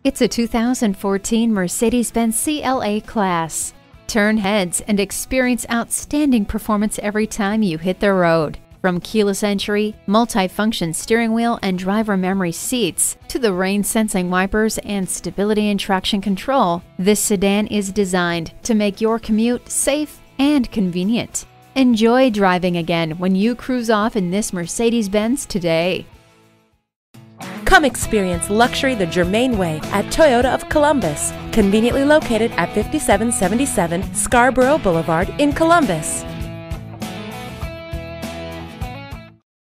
It's a 2014 Mercedes-Benz CLA-Class. Turn heads and experience outstanding performance every time you hit the road. From keyless entry, multi-function steering wheel and driver memory seats, to the rain-sensing wipers and stability and traction control, this sedan is designed to make your commute safe and convenient. Enjoy driving again when you cruise off in this Mercedes-Benz today. Come experience luxury the Germain way at Toyota of Columbus, conveniently located at 5777 Scarborough Boulevard in Columbus.